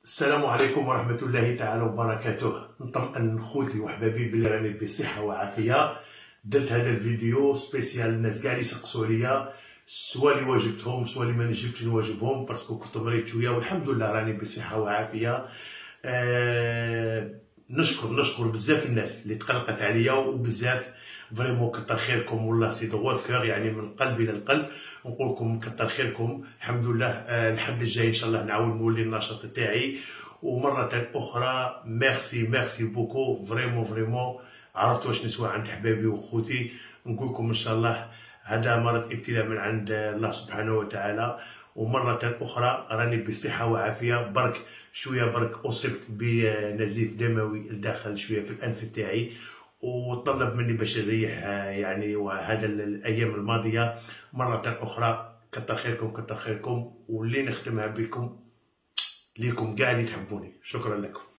السلام عليكم ورحمة الله تعالى وبركاته. نطمئن خوتي وحبابي بلي راني بصحة وعافية. درت هذا الفيديو سبيسيال الناس كاع اللي سقسوا عليا، سوا اللي واجبتهم سوا اللي ما نجمتش نواجبهم باسكو كنت مريض شوية، والحمد لله راني بصحة وعافية. نشكر بزاف الناس اللي تقلقت عليا وبزاف فريمون كتر خيركم والله سي دو كور، يعني من القلب الى القلب نقول لكم كتر خيركم. الحمد لله الحد الجاي ان شاء الله نعاود نولي النشاط تاعي. ومره اخرى ميرسي بوكو فريمون عرفت واش نسوى عند حبابي وخوتي. نقول لكم ان شاء الله هذا مرض ابتلاء من عند الله سبحانه وتعالى. ومرة أخرى راني بصحة وعافية، برك شوية برك أصبت بنزيف دموي داخل شوية في الأنف تاعي، وطلب مني باش نريح يعني وهذا الأيام الماضية. مرة أخرى كتر خيركم واللي نختمها بكم ليكم كاع اللي تحبوني. شكرا لكم.